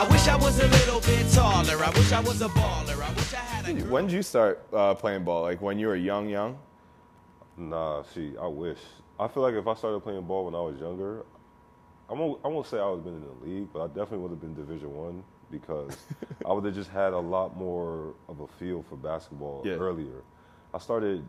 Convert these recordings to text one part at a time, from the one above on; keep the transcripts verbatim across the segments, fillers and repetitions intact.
I wish I was a little bit taller. I wish I was a baller. I wish I had a girl. When did you start uh, playing ball? Like when you were young, young? Nah, see, I wish. I feel like if I started playing ball when I was younger, I won't, I won't say I would have been in the league, but I definitely would have been Division One because I would have just had a lot more of a feel for basketball Yeah. earlier. I started,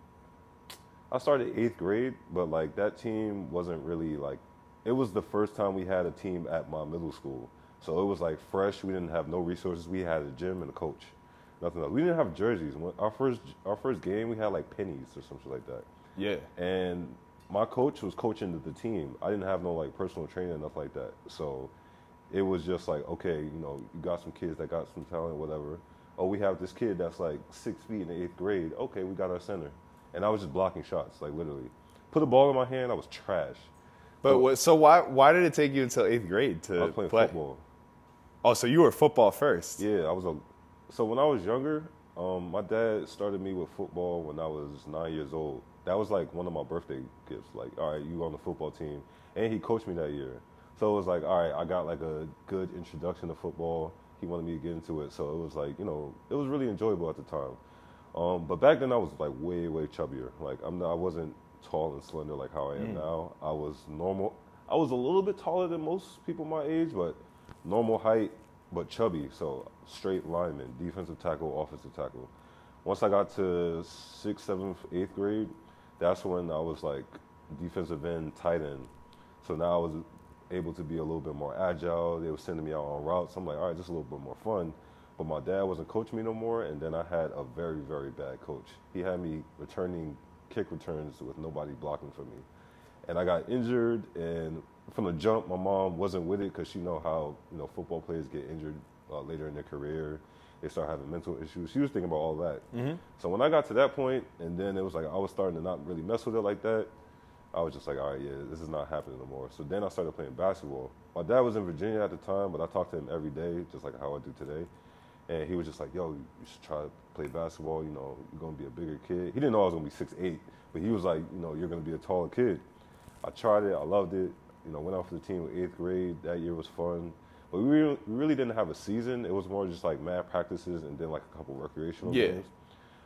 I started eighth grade, but like that team wasn't really like, it was the first time we had a team at my middle school. So it was like fresh. We didn't have no resources. We had a gym and a coach. Nothing else. We didn't have jerseys. When our first our first game, we had like pennies or something like that. Yeah. And my coach was coaching the team. I didn't have no like personal training, nothing like that. So it was just like, okay, you know, you got some kids that got some talent, whatever. Oh, we have this kid that's like six feet in the eighth grade. Okay, we got our center. And I was just blocking shots, like literally. Put a ball in my hand, I was trash. But what, so why why did it take you until eighth grade to I was playing play? football. Oh, so you were football first. Yeah, I was a. So when I was younger, um, my dad started me with football when I was nine years old. That was like one of my birthday gifts. Like, all right, you on the football team, and he coached me that year. So it was like, all right, I got like a good introduction to football. He wanted me to get into it, so it was like, you know, it was really enjoyable at the time. Um, but back then I was like way, way chubbier. Like I'm not, I wasn't tall and slender like how I am mm. now. I was normal. I was a little bit taller than most people my age, but normal height, but chubby. So straight lineman, defensive tackle, offensive tackle. Once I got to sixth, seventh, eighth grade, that's when I was like defensive end, tight end. So now I was able to be a little bit more agile. They were sending me out on routes. I'm like, all right, just a little bit more fun. But my dad wasn't coaching me no more, and then I had a very, very bad coach. He had me returning kick returns with nobody blocking for me. And I got injured, and from the jump, my mom wasn't with it because she know how, you know, football players get injured uh, later in their career. They start having mental issues. She was thinking about all that. Mm-hmm. So when I got to that point, and then it was like I was starting to not really mess with it like that, I was just like, all right, yeah, this is not happening no more. So then I started playing basketball. My dad was in Virginia at the time, but I talked to him every day, just like how I do today. And he was just like, yo, you should try to play basketball. You know, you're going to be a bigger kid. He didn't know I was going to be six eight, but he was like, you know, you're going to be a taller kid. I tried it. I loved it. You know, went out for the team with eighth grade. That year was fun. But we really, we really didn't have a season. It was more just like mad practices and then like a couple recreational yeah. games.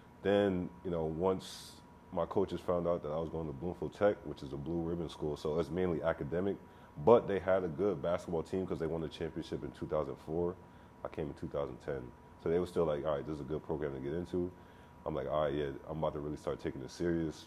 Then, you know, once my coaches found out that I was going to Bloomfield Tech, which is a blue ribbon school, so it's mainly academic. But they had a good basketball team because they won the championship in two thousand four. I came in two thousand ten. So they were still like, all right, this is a good program to get into. I'm like, all right, yeah, I'm about to really start taking it serious.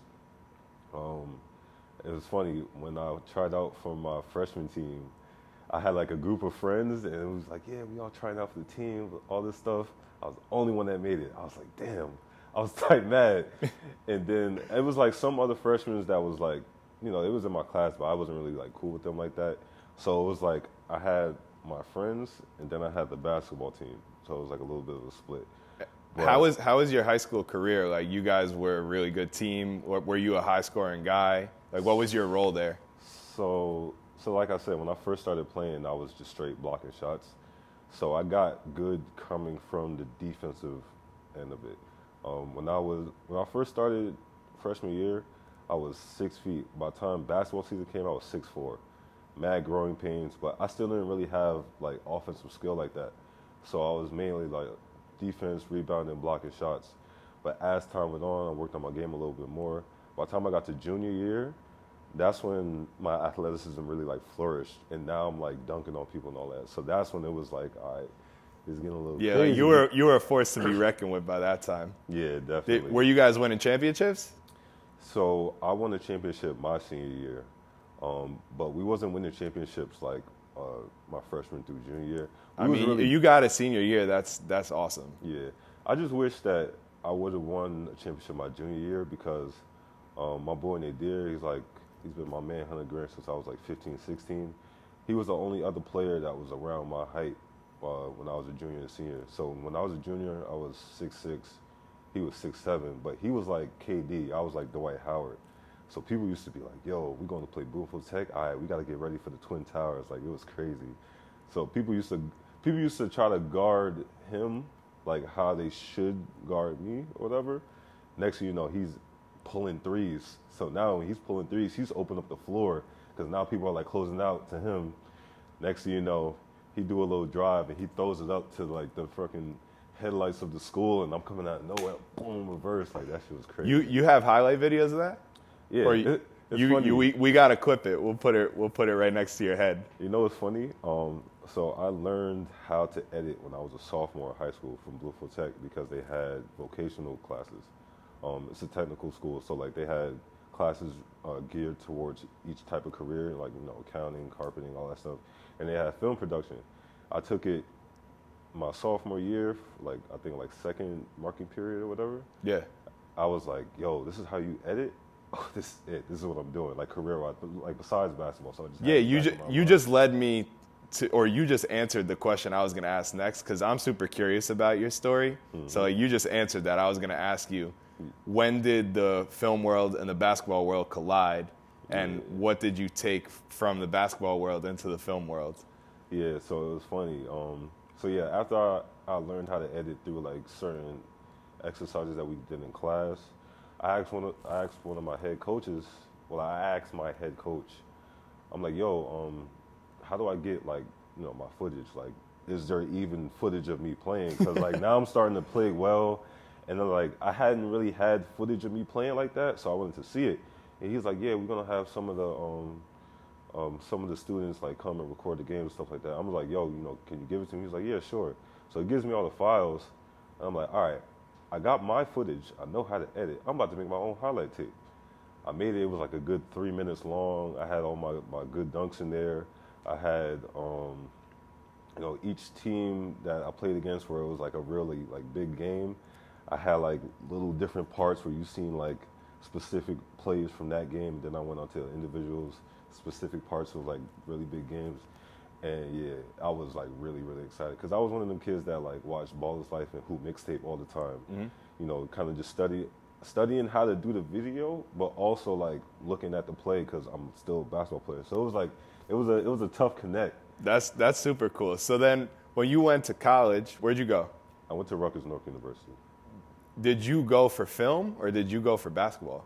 Um, it was funny, when I tried out for my freshman team, I had like a group of friends, and it was like, yeah, we all trying out for the team, all this stuff. I was the only one that made it. I was like, damn. I was like mad. And then it was like some other freshmen that was like, you know, it was in my class, but I wasn't really like cool with them like that. So it was like I had my friends, and then I had the basketball team. So it was like a little bit of a split. But how was how was your high school career? Like, you guys were a really good team. Or were you a high scoring guy? Like, what was your role there? So, so like I said, when I first started playing, I was just straight blocking shots. So I got good coming from the defensive end of it. Um, when I was when I first started freshman year, I was six feet. By the time basketball season came, I was six four. Mad growing pains, but I still didn't really have like offensive skill like that. So I was mainly like defense, rebounding, blocking shots. But as time went on, I worked on my game a little bit more. By the time I got to junior year, that's when my athleticism really like flourished, and now I'm like dunking on people and all that. So that's when it was like, all right, it's getting a little yeah. crazy. Like you were you were a force to be reckoned with by that time. Yeah, definitely. Did, were you guys winning championships? So I won a championship my senior year, um, but we wasn't winning championships like uh, my freshman through junior year. We I mean, really, you got a senior year. That's that's awesome. Yeah, I just wish that I would have won a championship my junior year because um, my boy Nadir, he's like he's been my man, Hunter Grant, since I was like fifteen, sixteen. He was the only other player that was around my height uh, when I was a junior and senior. So when I was a junior, I was six six. He was six seven, but he was like K D. I was like Dwight Howard. So people used to be like, yo, we're going to play Bloomfield Tech. All right, we got to get ready for the Twin Towers. Like, it was crazy. So people used to people used to try to guard him like how they should guard me or whatever. Next thing you know, he's pulling threes. So now when he's pulling threes, he's opening up the floor because now people are like closing out to him. Next thing you know, he do a little drive and he throws it up to like the fucking headlights of the school, and I'm coming out of nowhere, boom, reverse. Like that shit was crazy. You you have highlight videos of that? Yeah. Or you, it, it's you, funny. you we we gotta clip it. We'll put it we'll put it right next to your head. You know what's funny? Um, so I learned how to edit when I was a sophomore in high school from Lunsford Tech because they had vocational classes. Um, it's a technical school, so like they had classes uh, geared towards each type of career, like you know accounting, carpeting, all that stuff, and they had film production. I took it my sophomore year, like I think like second marking period or whatever. Yeah. I was like, yo, this is how you edit. Oh, this is it. This is what I'm doing, like career-wise, like besides basketball. So I just yeah, you ju- you just led me to, or you just answered the question I was gonna ask next because I'm super curious about your story. Mm-hmm. So like, you just answered that. I was gonna ask you, when did the film world and the basketball world collide, and yeah. what did you take from the basketball world into the film world? Yeah, so it was funny. Um, so yeah, after I, I learned how to edit through like certain exercises that we did in class, I asked one of I asked one of my head coaches. Well, I asked my head coach. I'm like, yo, um, how do I get like you know my footage? Like, is there even footage of me playing? Because like now I'm starting to play well. And then, like, I hadn't really had footage of me playing like that, so I wanted to see it. And he's like, yeah, we're going to have some of the um, um, some of the students, like, come and record the game and stuff like that. I'm like, yo, you know, can you give it to me? He's like, yeah, sure. So he gives me all the files. And I'm like, all right, I got my footage. I know how to edit. I'm about to make my own highlight tape. I made it. It was, like, a good three minutes long. I had all my, my good dunks in there. I had, um, you know, each team that I played against where it was, like, a really, like, big game. I had like little different parts where you seen like specific plays from that game. Then I went on to individuals, specific parts of like really big games. And yeah, I was like really, really excited because I was one of them kids that like watched Ball is Life and Hoop Mixtape all the time. Mm-hmm. You know, kind of just study, studying how to do the video, but also like looking at the play because I'm still a basketball player. So it was like, it was a, it was a tough connect. That's, that's super cool. So then when you went to college, where'd you go? I went to Rutgers North University. Did you go for film or did you go for basketball?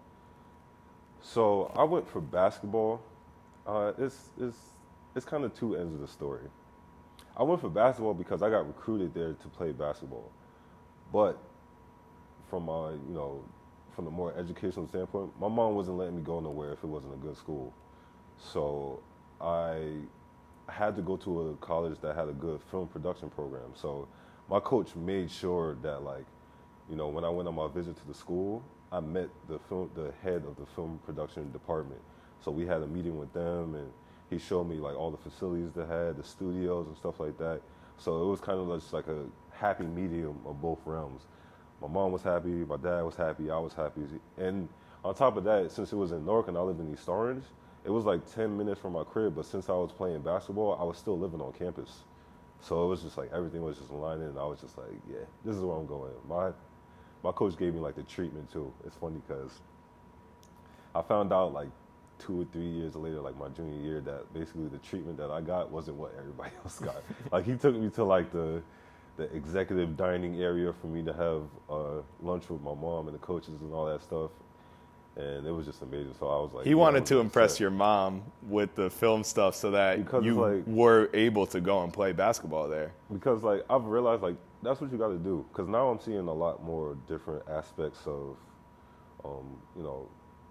So I went for basketball. Uh, it's it's it's kind of two ends of the story. I went for basketball because I got recruited there to play basketball, but from a you know from the more educational standpoint, my mom wasn't letting me go nowhere if it wasn't a good school. So I had to go to a college that had a good film production program. So my coach made sure that like. You know, when I went on my visit to the school, I met the film, the head of the film production department. So we had a meeting with them, and he showed me like all the facilities they had, the studios and stuff like that. So it was kind of just like a happy medium of both realms. My mom was happy, my dad was happy, I was happy. And on top of that, since it was in Newark and I lived in East Orange, it was like ten minutes from my crib. But since I was playing basketball, I was still living on campus. So it was just like everything was just aligning, and I was just like, yeah, this is where I'm going. My My coach gave me like the treatment too. It's funny because I found out like two or three years later, like my junior year, that basically the treatment that I got wasn't what everybody else got. Like he took me to like the the executive dining area for me to have uh, lunch with my mom and the coaches and all that stuff. And it was just amazing. So I was like, he yeah, wanted to impress upset. your mom with the film stuff so that because you like, were able to go and play basketball there. Because like I've realized like that's what you got to do. Because now I'm seeing a lot more different aspects of, um, you know,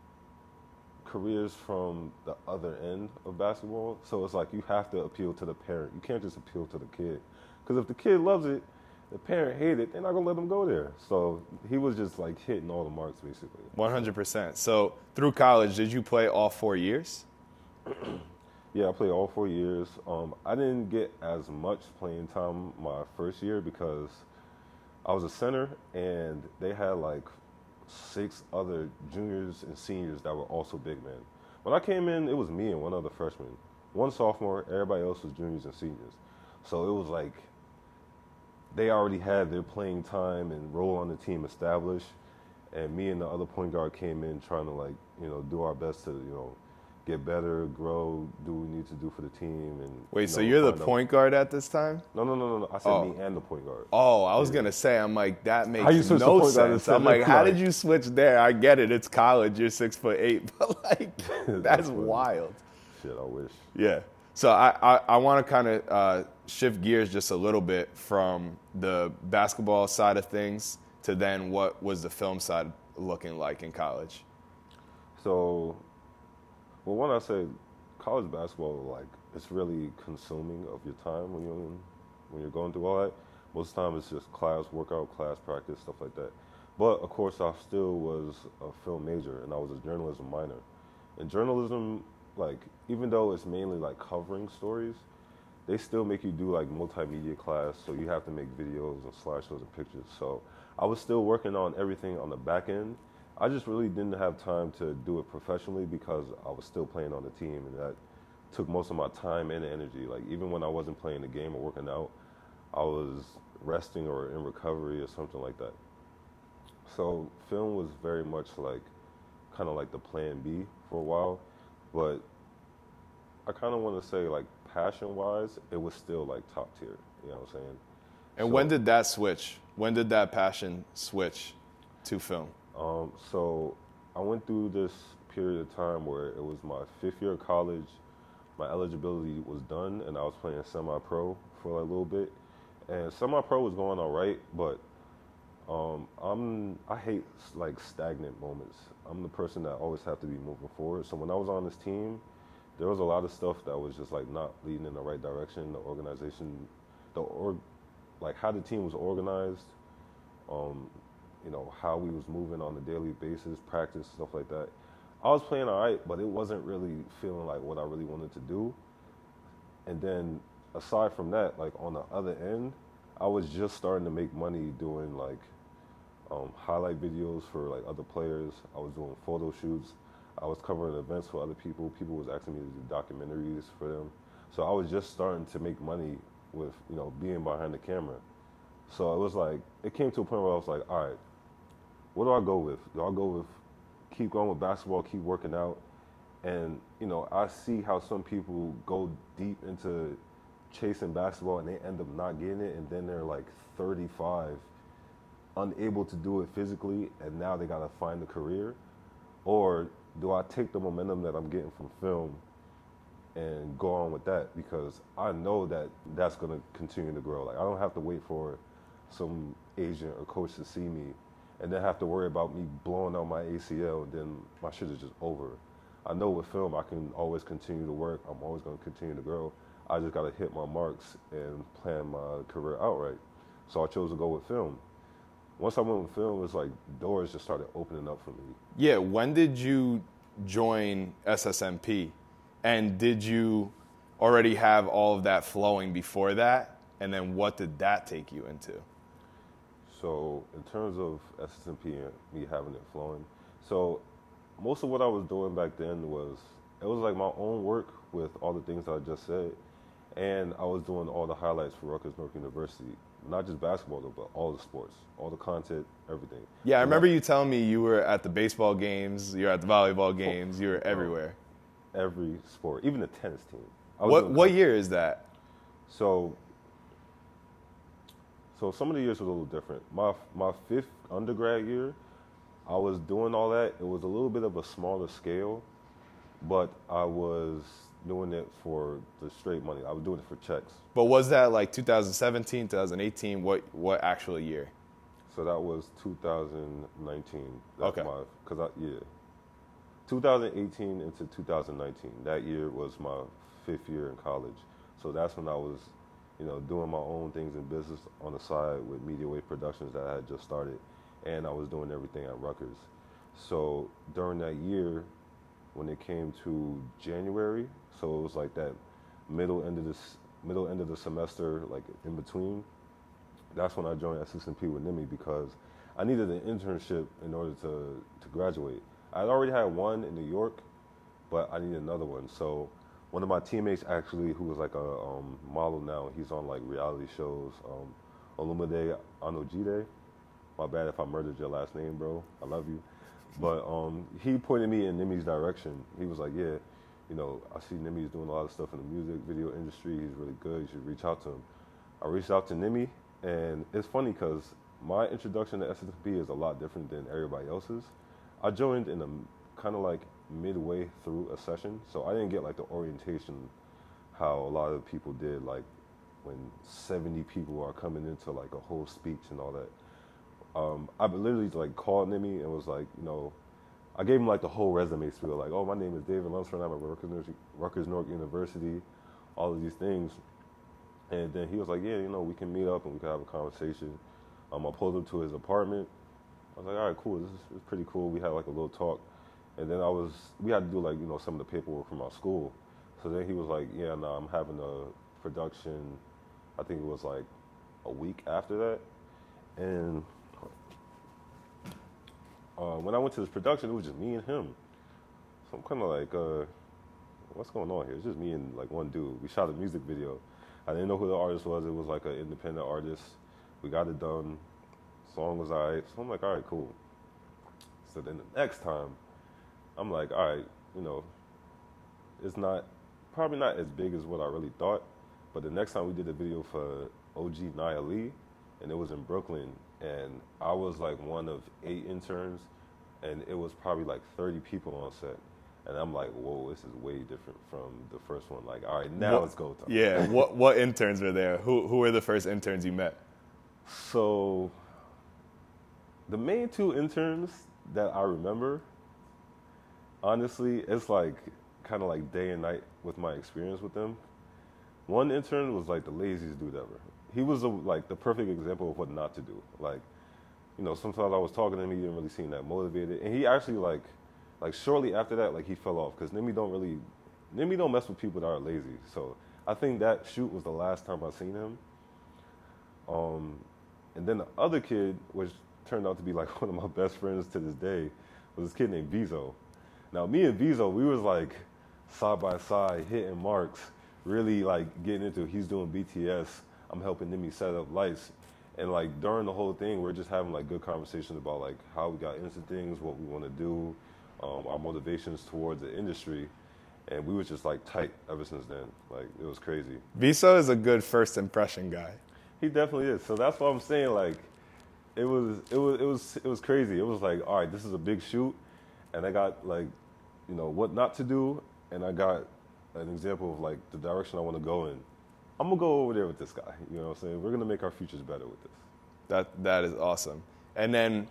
careers from the other end of basketball. So it's like you have to appeal to the parent. You can't just appeal to the kid. Because if the kid loves it, the parent hated it, they're not going to let them go there. So he was just like hitting all the marks basically. one hundred percent. So through college, did you play all four years? Yeah, I played all four years. Um, I didn't get as much playing time my first year because I was a center and they had like six other juniors and seniors that were also big men. When I came in, it was me and one other freshman. One sophomore, everybody else was juniors and seniors. So it was like they already had their playing time and role on the team established. And me and the other point guard came in trying to like, you know, do our best to, you know, get better, grow, do what we need to do for the team. And Wait, you so know, you're the point out. guard at this time? No, no, no, no, no. I said oh. me and the point guard. Oh, I was yeah. going to say, I'm like, that makes no sense. I'm like, how did you switch there? I get it. It's college. You're six foot eight. But like, that's, that's wild. Shit, I wish. Yeah. So I, I, I want to kind of uh, shift gears just a little bit from the basketball side of things to then what was the film side looking like in college? So, well, when I say college basketball, like it's really consuming of your time when you're in, when you're going through all that. Most of the time, it's just class, workout, class practice, stuff like that. But of course, I still was a film major, and I was a journalism minor. In journalism, like even though it's mainly like covering stories, they still make you do like multimedia class, so you have to make videos and slideshows and pictures. So I was still working on everything on the back end. I just really didn't have time to do it professionally because I was still playing on the team, and that took most of my time and energy. Like even when I wasn't playing the game or working out, I was resting or in recovery or something like that. So film was very much like kind of like the plan B for a while, but I kind of want to say like passion-wise, it was still like top tier. You know what I'm saying? And so, when did that switch? When did that passion switch to film? Um, so I went through this period of time where it was my fifth year of college. My eligibility was done, and I was playing semi-pro for like a little bit. And semi-pro was going all right, but um, I'm I hate like stagnant moments. I'm the person that always have to be moving forward. So when I was on this team, there was a lot of stuff that was just like not leading in the right direction. The organization, the org, like how the team was organized, um, you know, how we was moving on a daily basis, practice, stuff like that. I was playing all right, but it wasn't really feeling like what I really wanted to do. And then aside from that, like on the other end, I was just starting to make money doing like um, highlight videos for like other players. I was doing photo shoots. I was covering events for other people. People was asking me to do documentaries for them. So I was just starting to make money with, you know, being behind the camera. So it was like, it came to a point where I was like, all right, what do I go with? Do I go with keep going with basketball, keep working out? And, you know, I see how some people go deep into chasing basketball and they end up not getting it, and then they're like thirty-five, unable to do it physically, and now they got to find a career. Or do I take the momentum that I'm getting from film and go on with that? Because I know that that's going to continue to grow. Like I don't have to wait for some agent or coach to see me and then have to worry about me blowing out my A C L, and then my shit is just over. I know with film I can always continue to work. I'm always going to continue to grow. I just got to hit my marks and plan my career outright. So I chose to go with film. Once I went with film, it was like doors just started opening up for me. Yeah, when did you join S S M P? And did you already have all of that flowing before that? And then what did that take you into? So in terms of S S M P and me having it flowing, so most of what I was doing back then was, it was like my own work with all the things I just said. And I was doing all the highlights for Rutgers North University. Not just basketball though, but all the sports, all the content, everything. Yeah, I and remember that, you telling me you were at the baseball games, you were at the volleyball games, you were everywhere. Every sport, even the tennis team. I was What doing what tennis. year is that? So, so some of the years was a little different. My my fifth undergrad year, I was doing all that. It was a little bit of a smaller scale, but I was doing it for the straight money. I was doing it for checks. But was that like two thousand seventeen, two thousand eighteen? What what actual year? So that was two thousand nineteen. That's Okay. my, cause I, yeah. two thousand eighteen into two thousand nineteen. That year was my fifth year in college. So that's when I was, you know, doing my own things in business on the side with Media Wave Productions that I had just started. And I was doing everything at Rutgers. So during that year, when it came to January, so it was like that middle end of this middle end of the semester, like in between, that's when I joined S S M P with Nimi because I needed an internship in order to, to graduate. I had already had one in New York, but I needed another one. So one of my teammates actually, who was like a um, model now, he's on like reality shows, um, Olumide Anojide. My bad if I murdered your last name, bro. I love you. But um, he pointed me in Nimi's direction. He was like, yeah, you know, I see Nimi's doing a lot of stuff in the music video industry. He's really good. You should reach out to him. I reached out to Nimi, and it's funny because my introduction to S S M P is a lot different than everybody else's. I joined in a kind of like midway through a session, so I didn't get like the orientation how a lot of people did, like when seventy people are coming into like a whole speech and all that. Um, I literally like called Nimi and was like, you know, I gave him like the whole resume spiel, like, oh, my name is David Lunsford, I'm at Rutgers, Rutgers Newark University, all of these things. And then he was like, yeah, you know, we can meet up and we can have a conversation. Um, I pulled him to his apartment. I was like, all right, cool, this is, this is pretty cool. We had like a little talk. And then I was, we had to do like, you know, some of the paperwork from our school. So then he was like, yeah, no, I'm having a production, I think it was like a week after that. And uh, when I went to this production, it was just me and him. So I'm kind of like, uh, what's going on here? It's just me and like one dude. We shot a music video. I didn't know who the artist was. It was like an independent artist. We got it done. Song was all right. So I'm like, all right, cool. So then the next time, I'm like, all right, you know, it's not, probably not as big as what I really thought. But the next time we did a video for O G Nia Lee, and it was in Brooklyn, and I was like one of eight interns, and it was probably like thirty people on set. And I'm like, whoa, this is way different from the first one. Like, all right, now what, it's go time. Yeah, what what interns were there? Who who were the first interns you met? So, the main two interns that I remember, honestly, it's like kind of like day and night with my experience with them. One intern was like the laziest dude ever. He was a, like the perfect example of what not to do. Like, you know, sometimes I was talking to him, he didn't really seem that motivated, and he actually like, like shortly after that, like he fell off because Nimi don't really, Nimi don't mess with people that are lazy. So I think that shoot was the last time I seen him. Um, and then the other kid, which turned out to be like one of my best friends to this day, was this kid named Vizo. Now me and Vizo, we was like side by side hitting marks, really like getting into. He's doing B T S. I'm helping Nimi set up lights. And like during the whole thing, we're just having like good conversations about like how we got into things, what we want to do, um, our motivations towards the industry. And we was just like tight ever since then. Like it was crazy. Viso is a good first impression guy. He definitely is. So that's what I'm saying. Like it was, it was, it was, it was crazy. It was like, all right, this is a big shoot, and I got like, you know, what not to do, and I got an example of like the direction I want to go in. I'm gonna go over there with this guy. You know what I'm saying? We're gonna make our futures better with this. That that is awesome. And then,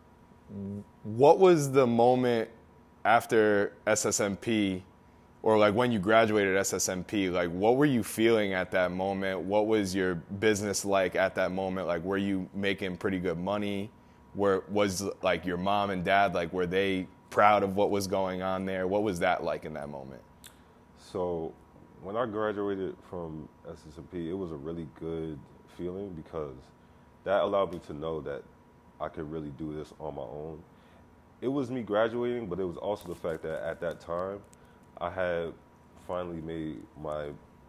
what was the moment after S S M P, or like when you graduated S S M P? Like, what were you feeling at that moment? What was your business like at that moment? Like, were you making pretty good money? Were was like your mom and dad, like, were they proud of what was going on there? What was that like in that moment? So when I graduated from S S M P, it was a really good feeling because that allowed me to know that I could really do this on my own. It was me graduating, but it was also the fact that at that time, I had finally made my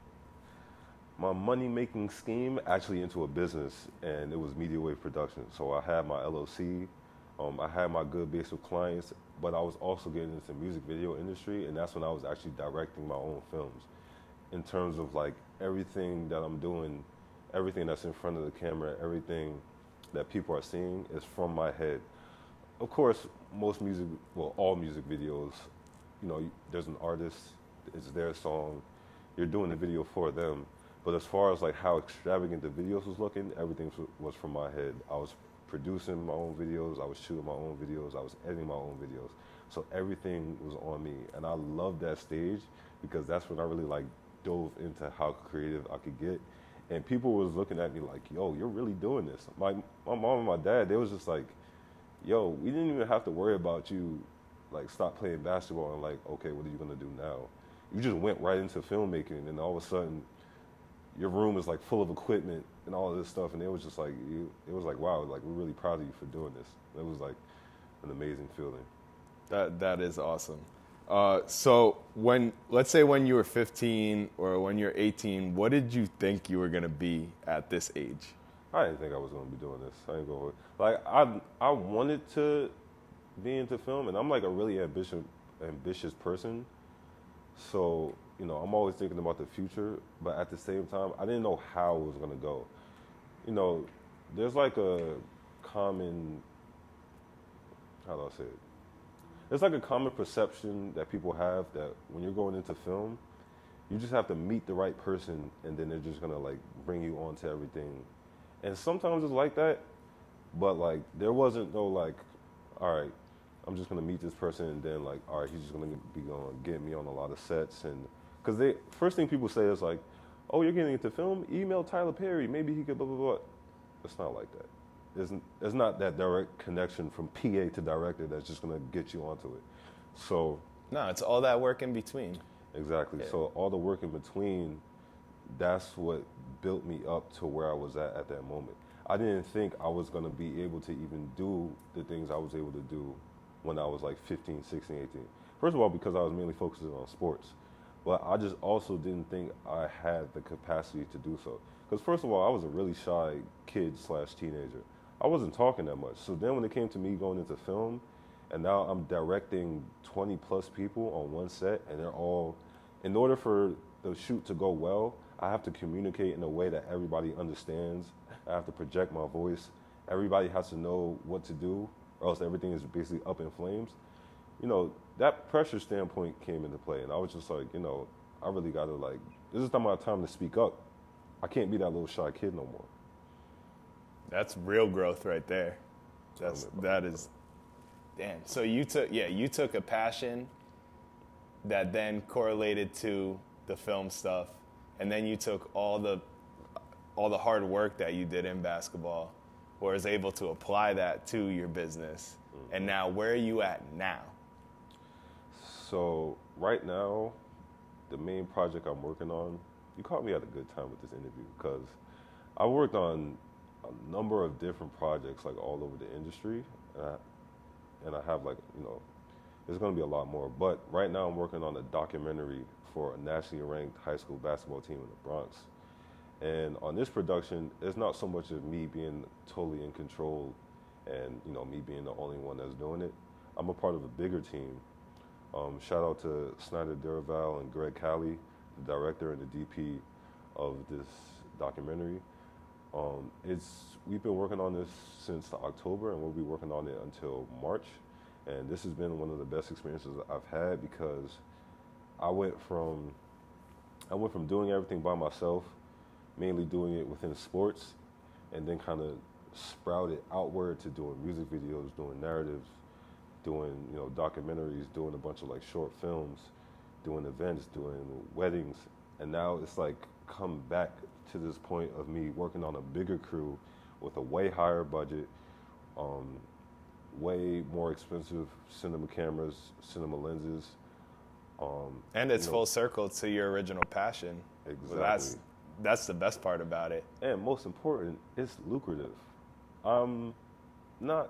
my money-making scheme actually into a business, and it was Media Wave Production. So I had my L L C, um, I had my good base of clients, but I was also getting into the music video industry, and that's when I was actually directing my own films. In terms of like everything that I'm doing, everything that's in front of the camera, everything that people are seeing is from my head. Of course, most music, well, all music videos, you know, there's an artist, it's their song, you're doing the video for them. But as far as like how extravagant the videos was looking, everything was from my head. I was producing my own videos, I was shooting my own videos, I was editing my own videos. So everything was on me. And I loved that stage because that's when I really like dove into how creative I could get. And people was looking at me like, yo, you're really doing this. My, my mom and my dad, they was just like, yo, we didn't even have to worry about you like stop playing basketball and like, okay, what are you gonna do now? You just went right into filmmaking, and all of a sudden your room is like full of equipment and all of this stuff. And it was just like, you, it was like, wow, like we're really proud of you for doing this. It was like an amazing feeling. That that is awesome. Uh, so when, let's say when you were fifteen or when you're eighteen, what did you think you were gonna be at this age? I didn't think I was gonna be doing this. I ain't gonna like I I wanted to be into film, and I'm like a really ambitious ambitious person. So you know, I'm always thinking about the future, but at the same time, I didn't know how it was gonna go. You know, there's like a common, how do I say it? There's like a common perception that people have that when you're going into film, you just have to meet the right person, and then they're just gonna like bring you onto everything. And sometimes it's like that, but like there wasn't no like, all right, I'm just gonna meet this person, and then like, all right, he's just gonna be gonna get me on a lot of sets, and because they first thing people say is like, oh, you're getting into film, email Tyler Perry, maybe he could blah blah blah. It's not like that. It's, it's not that direct connection from P A to director that's just gonna get you onto it. So No, it's all that work in between. exactly. Yeah. So all the work in between, that's what built me up to where I was at at that moment. I didn't think I was going to be able to even do the things I was able to do when I was like fifteen, sixteen, eighteen. First of all, because I was mainly focusing on sports. But I just also didn't think I had the capacity to do so. Because first of all, I was a really shy kid slash teenager. I wasn't talking that much. So then when it came to me going into film, and now I'm directing twenty plus people on one set, and they're all, in order for the shoot to go well, I have to communicate in a way that everybody understands. I have to project my voice. Everybody has to know what to do, or else everything is basically up in flames. You know, that pressure standpoint came into play, and I was just like, you know, I really got to like, this is my time to speak up. I can't be that little shy kid no more. That's real growth right there. That's that is, damn. So you took yeah you took a passion that then correlated to the film stuff, and then you took all the all the hard work that you did in basketball, was able to apply that to your business. Mm-hmm. And now, where are you at now? So right now, the main project I'm working on, you caught me at a good time with this interview, because I worked on a number of different projects like all over the industry, and I, and I have like, you know, there's going to be a lot more. But right now I'm working on a documentary for a nationally ranked high school basketball team in the Bronx. And on this production, it's not so much of me being totally in control and, you know, me being the only one that's doing it. I'm a part of a bigger team. Um, shout out to Snyder Duraval and Greg Calley, the director and the D P of this documentary. Um, it's we've been working on this since October, and we'll be working on it until March. And this has been one of the best experiences I've had, because I went from I went from doing everything by myself, mainly doing it within sports, and then kind of sprouted outward to doing music videos, doing narratives, doing, you know, documentaries, doing a bunch of like short films, doing events, doing weddings, and now it's like come back to this point of me working on a bigger crew with a way higher budget, um, way more expensive cinema cameras, cinema lenses. Um, and it's you know, full circle to your original passion. Exactly. So that's that's the best part about it. And most important, it's lucrative. I'm not,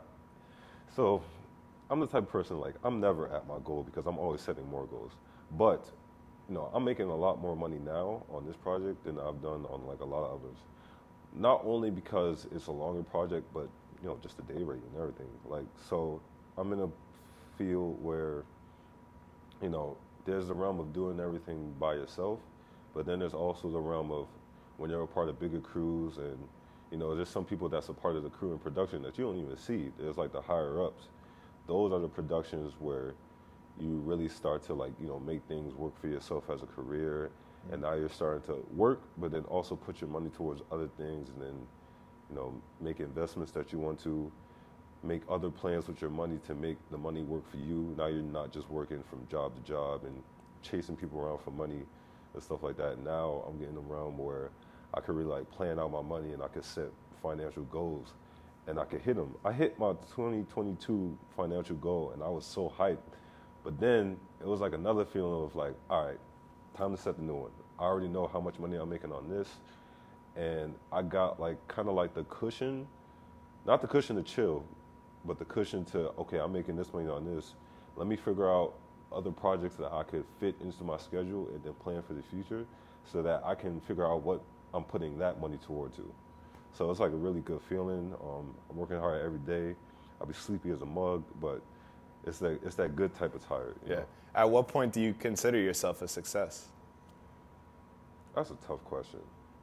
so I'm the type of person, like, I'm never at my goal because I'm always setting more goals. But, you know, I'm making a lot more money now on this project than I've done on like a lot of others. Not only because it's a longer project, but, you know, just the day rate and everything. Like, so I'm in a field where, you know, there's the realm of doing everything by yourself, but then there's also the realm of when you're a part of bigger crews, and, you know, there's some people that's a part of the crew in production that you don't even see. There's like the higher ups. Those are the productions where you really start to, like, you know, make things work for yourself as a career, mm-hmm. and now you're starting to work, but then also put your money towards other things, and then, you know, make investments that you want to, make other plans with your money to make the money work for you. Now you're not just working from job to job and chasing people around for money and stuff like that. Now I'm getting around where I could really like plan out my money, and I could set financial goals, and I could hit them. I hit my twenty twenty-two financial goal, and I was so hyped. But then it was like another feeling of like, all right, time to set the new one. I already know how much money I'm making on this, and I got like kind of like the cushion, not the cushion to chill, but the cushion to, okay, I'm making this money on this. Let me figure out other projects that I could fit into my schedule and then plan for the future, so that I can figure out what I'm putting that money toward to. So it's like a really good feeling. Um, I'm working hard every day. I'll be sleepy as a mug, but it's that, it's that good type of tired. You Yeah. know? At what point do you consider yourself a success? That's a tough question.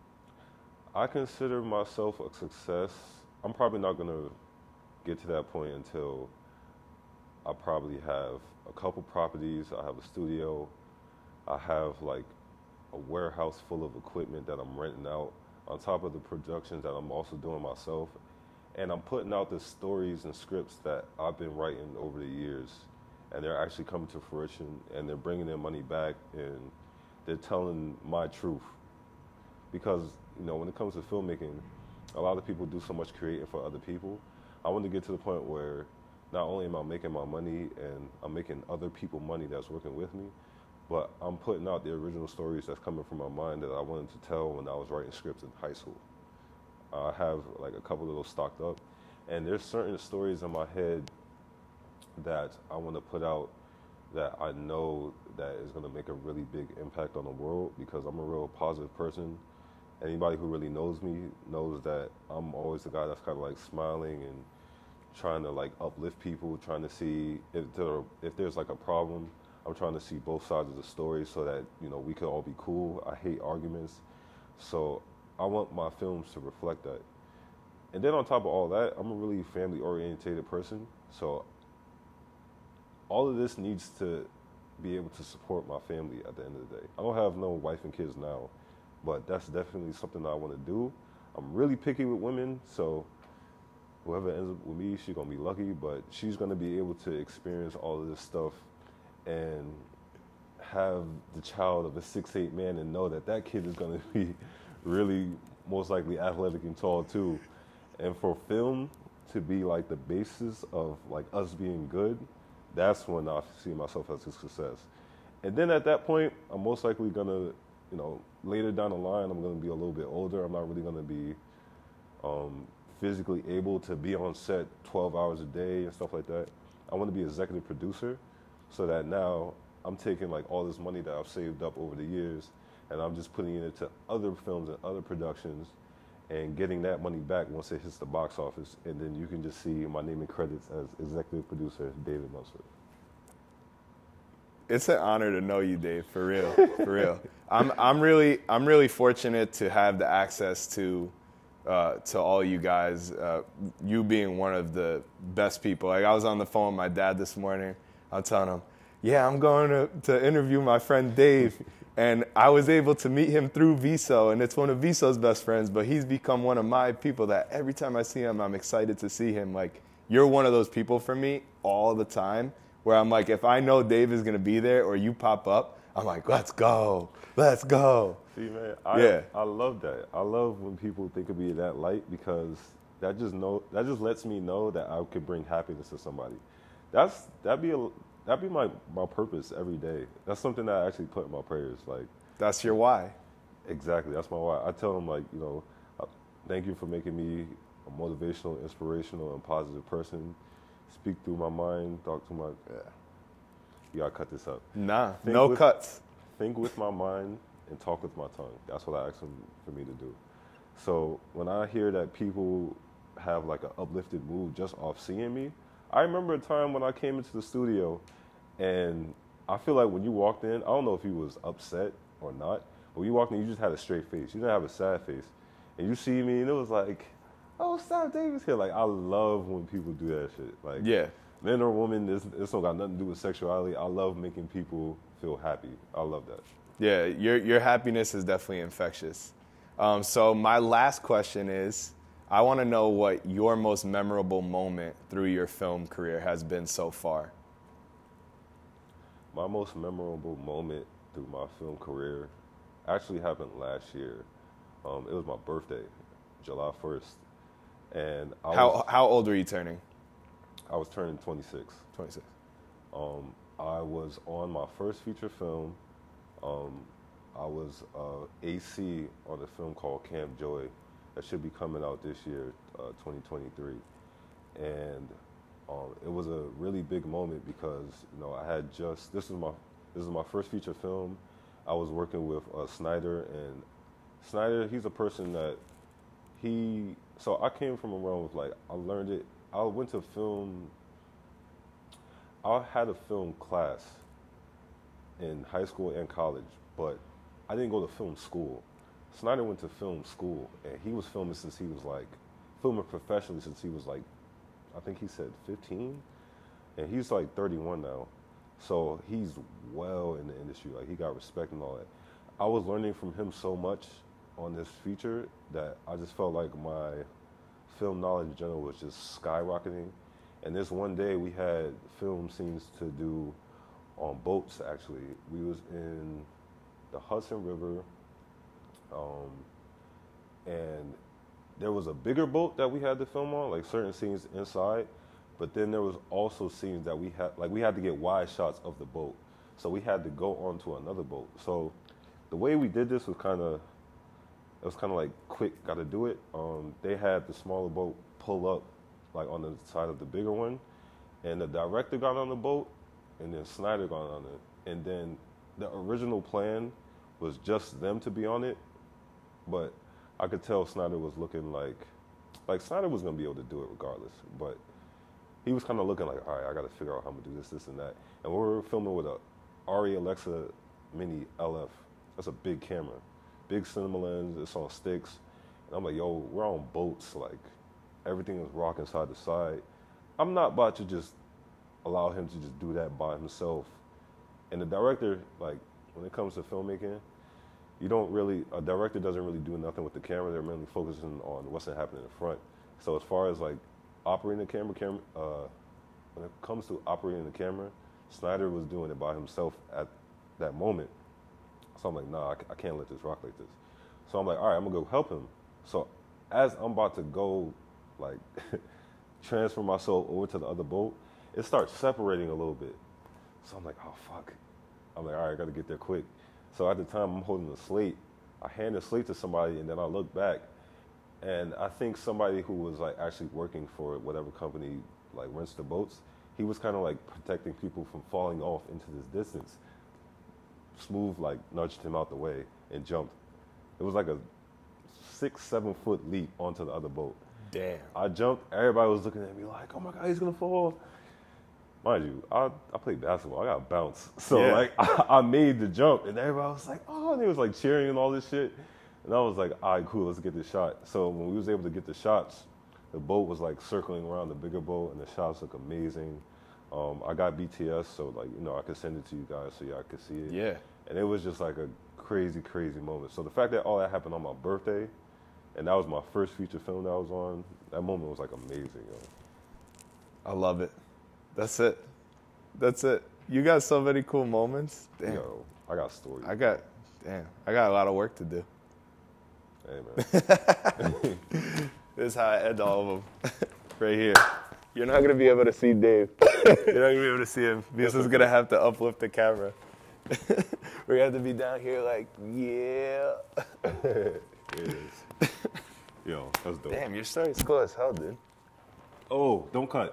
I consider myself a success. I'm probably not going to get to that point until I probably have a couple properties. I have a studio. I have like a warehouse full of equipment that I'm renting out, on top of the productions that I'm also doing myself. And I'm putting out the stories and scripts that I've been writing over the years. And they're actually coming to fruition, and they're bringing their money back, and they're telling my truth. Because, you know, when it comes to filmmaking, a lot of people do so much creating for other people. I want to get to the point where not only am I making my money and I'm making other people money that's working with me, but I'm putting out the original stories that's coming from my mind that I wanted to tell when I was writing scripts in high school. I have like a couple of those stocked up, and there's certain stories in my head that I want to put out that I know that is going to make a really big impact on the world, because I'm a real positive person. Anybody who really knows me knows that I'm always the guy that's kind of like smiling and trying to like uplift people, trying to see if there, if there's like a problem. I'm trying to see both sides of the story so that, you know, we could all be cool. I hate arguments. So I want my films to reflect that. And then on top of all that, I'm a really family-oriented person. So all of this needs to be able to support my family at the end of the day. I don't have no wife and kids now, but that's definitely something that I want to do. I'm really picky with women, so whoever ends up with me, she's going to be lucky, but she's going to be able to experience all of this stuff and have the child of a six eight man and know that that kid is going to be really most likely athletic and tall too. And for film to be like the basis of like us being good, that's when I see myself as a success. And then at that point, I'm most likely going to, you know, later down the line, I'm going to be a little bit older. I'm not really going to be um, physically able to be on set twelve hours a day and stuff like that. I want to be executive producer, so that now I'm taking like all this money that I've saved up over the years, and I'm just putting it into other films and other productions and getting that money back once it hits the box office. And then you can just see my name and credits as executive producer David Lunsford. It's an honor to know you, Dave, for real, for real. I'm I'm really I'm really fortunate to have the access to uh, to all you guys. Uh, you being one of the best people. Like, I was on the phone with my dad this morning. I'm telling him, yeah, I'm going to, to interview my friend Dave, and I was able to meet him through Viso, and it's one of Viso's best friends. But he's become one of my people that every time I see him, I'm excited to see him. Like, you're one of those people for me all the time, where I'm like, if I know Dave is going to be there or you pop up, I'm like, let's go, let's go. See, man, I, yeah. I love that. I love when people think of me that light, because that just know that just lets me know that I could bring happiness to somebody. That's that'd be a that'd be my, my purpose every day. That's something that I actually put in my prayers. Like, that's your why. Exactly, that's my why. I tell them, like, you know, thank you for making me a motivational, inspirational, and positive person. Speak through my mind, talk to my, yeah. You gotta cut this up. Nah, think no with, cuts. Think with my mind and talk with my tongue. That's what I ask them for me to do. So when I hear that people have like an uplifted mood just off seeing me, I remember a time when I came into the studio, and I feel like when you walked in, I don't know if you was upset or not, but when you walked in, you just had a straight face. You didn't have a sad face. And you see me, and it was like, oh, Sam Davis here. Like, I love when people do that shit. Like, yeah. Men or women, this, this don't got nothing to do with sexuality. I love making people feel happy. I love that. Yeah, your your happiness is definitely infectious. Um, so my last question is, I want to know what your most memorable moment through your film career has been so far. My most memorable moment through my film career actually happened last year. Um, it was my birthday, July first. And I how was, how old were you turning? I was turning twenty-six. twenty-six. Um, I was on my first feature film. Um, I was uh, A C on a film called Camp Joy that should be coming out this year, uh, twenty twenty-three. And um, it was a really big moment because, you know, I had just, this is my this is my first feature film. I was working with uh, Snyder, and Snyder, he's a person that he, so I came from a realm of like, I learned it, I went to film, I had a film class in high school and college, but I didn't go to film school. Snyder went to film school, and he was filming since he was like, filming professionally since he was like, I think he said fifteen, and he's like thirty-one now. So he's well in the industry, like he got respect and all that. I was learning from him so much on this feature that I just felt like my film knowledge in general was just skyrocketing. And this one day we had film scenes to do on boats. Actually, we was in the Hudson River, um, and there was a bigger boat that we had to film on, like certain scenes inside. But then there was also scenes that we had, like we had to get wide shots of the boat. So we had to go onto another boat. So the way we did this was kind of, it was kind of like quick, got to do it. Um, they had the smaller boat pull up, like on the side of the bigger one, and the director got on the boat, and then Snyder got on it. And then the original plan was just them to be on it, but I could tell Snyder was looking like, like Snyder was gonna be able to do it regardless, but he was kind of looking like, all right, I got to figure out how I'm gonna do this, this, and that. And we were filming with a Arri Alexa Mini L F. That's a big camera, big cinema lens. It's on sticks, and I'm like, yo, we're on boats, like everything is rocking side to side. I'm not about to just allow him to just do that by himself. And the director, like, when it comes to filmmaking, you don't really, a director doesn't really do nothing with the camera. They're mainly focusing on what's happening in the front. So as far as like operating the camera, camera uh, when it comes to operating the camera, Snyder was doing it by himself at that moment. So I'm like, nah, I, I can't let this rock like this. So I'm like, all right, I'm gonna go help him. So as I'm about to go, like, transfer myself over to the other boat, it starts separating a little bit. So I'm like, oh, fuck. I'm like, all right, I gotta get there quick. So at the time, I'm holding the slate. I hand the slate to somebody, and then I look back, and I think somebody who was like actually working for whatever company like rents the boats, he was kind of like protecting people from falling off into this distance. Smooth like nudged him out the way and jumped. It was like a six, seven foot leap onto the other boat. Damn. I jumped. Everybody was looking at me like, "Oh my God, he's gonna fall." Mind you, I I played basketball. I got bounced, so Yeah. like I, I made the jump, and everybody was like, "Oh!" And they was like cheering and all this shit. And I was like, "All right, cool, let's get this shot." So when we was able to get the shots, the boat was like circling around the bigger boat, and the shots look amazing. Um, I got B T S, so like you know I could send it to you guys so y'all could see it. Yeah. And it was just like a crazy, crazy moment. So the fact that all that happened on my birthday, and that was my first feature film that I was on, that moment was like amazing, yo. I love it. That's it. That's it. You got so many cool moments. Damn. Yo, I got stories. I got, damn. I got a lot of work to do. Hey, man. This is how I end all of them. Right here. You're not going to be able to see Dave. You're not going to be able to see him. This is going to have to uplift the camera. We're going to have to be down here like, yeah. It is. Yo, that's dope. Damn, your story's cool as hell, dude. Oh, don't cut.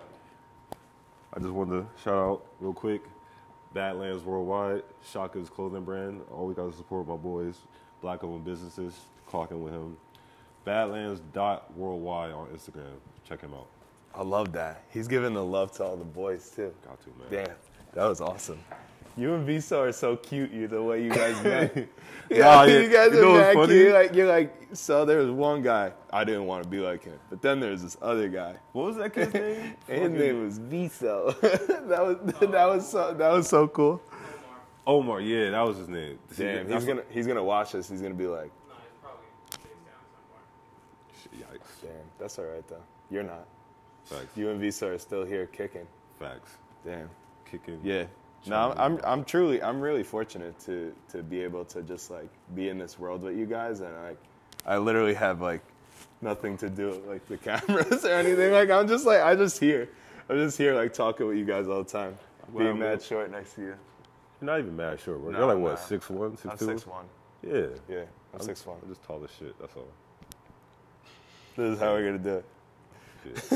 I just wanted to shout out real quick, Badlands Worldwide, Shaka's clothing brand. Always got to support my boys, black-owned businesses, clocking with him. Badlands dot worldwide on Instagram. Check him out. I love that. He's giving the love to all the boys, too. Got to, man. Damn, that was awesome. You and Visa are so cute, you, the way you guys met. Yeah, Nah, yeah. you guys You know are what's mad funny? cute. You're like, you're like, so there was one guy, I didn't want to be like him. But then there's this other guy. What was that kid's name? His name was Viso. that was that was so that was so cool. Omar, yeah, that was his name. Damn, he's That's gonna he's gonna watch this. He's gonna be like, No, he's probably face down somewhere. Yikes. damn, that's all right though. You're not. Facts. You and Visa are still here kicking. Facts. Damn. Kicking. Yeah. No, I'm, I'm I'm truly I'm really fortunate to to be able to just like be in this world with you guys, and like I literally have like nothing to do with like the cameras or anything. Like I'm just like I just here. I'm just here like talking with you guys all the time. Well, Being well- mad short next to you. You're not even mad short, bro. No, You're like, I'm what, not. six one, six two? I'm six one. Yeah. Yeah, I'm six one. I'm just tall as shit, that's all. This is how we're gonna do it. Shit.